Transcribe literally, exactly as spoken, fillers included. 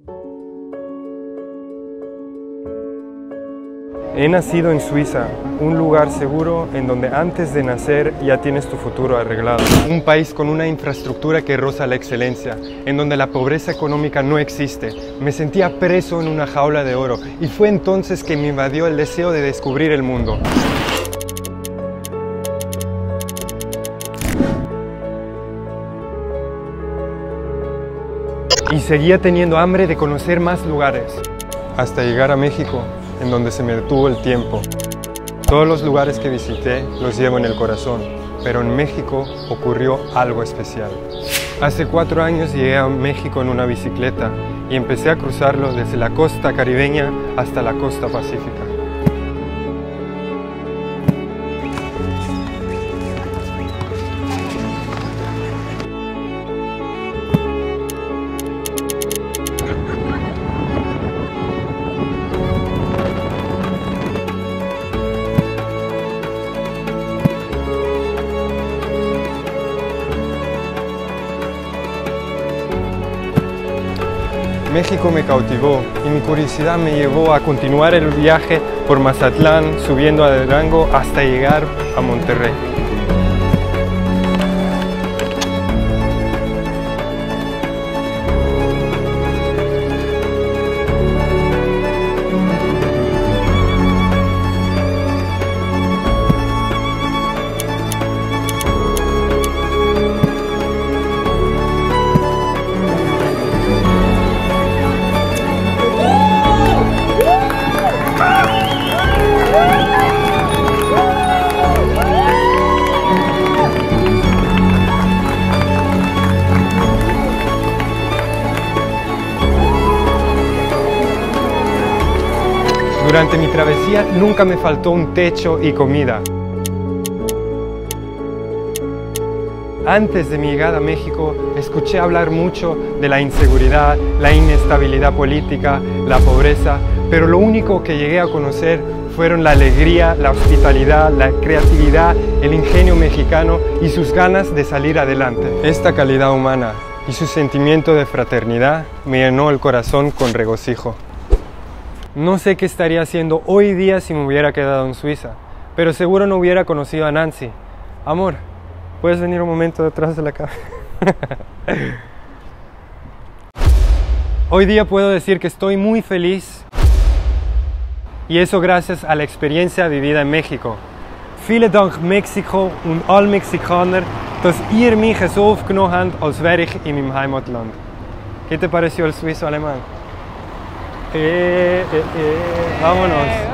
He nacido en Suiza, un lugar seguro en donde antes de nacer ya tienes tu futuro arreglado. Un país con una infraestructura que roza la excelencia, en donde la pobreza económica no existe. Me sentía preso en una jaula de oro y fue entonces que me invadió el deseo de descubrir el mundo. Y seguía teniendo hambre de conocer más lugares, hasta llegar a México, en donde se me detuvo el tiempo. Todos los lugares que visité los llevo en el corazón, pero en México ocurrió algo especial. Hace cuatro años llegué a México en una bicicleta y empecé a cruzarlo desde la costa caribeña hasta la costa pacífica. México me cautivó y mi curiosidad me llevó a continuar el viaje por Mazatlán, subiendo a Durango hasta llegar a Monterrey. Durante mi travesía nunca me faltó un techo y comida. Antes de mi llegada a México, escuché hablar mucho de la inseguridad, la inestabilidad política, la pobreza, pero lo único que llegué a conocer fueron la alegría, la hospitalidad, la creatividad, el ingenio mexicano y sus ganas de salir adelante. Esta calidad humana y su sentimiento de fraternidad me llenó el corazón con regocijo. No sé qué estaría haciendo hoy día si me hubiera quedado en Suiza, pero seguro no hubiera conocido a Nancy. Amor, ¿puedes venir un momento detrás de la cámara? Hoy día puedo decir que estoy muy feliz y eso gracias a la experiencia vivida en México. Vielen Dank Mexiko und all Mexikaner, dass ihr mich so aufgenommen habt, als wäre ich in meinem Heimatland. ¿Qué te pareció el suizo alemán? Eh, eh, eh, vámonos.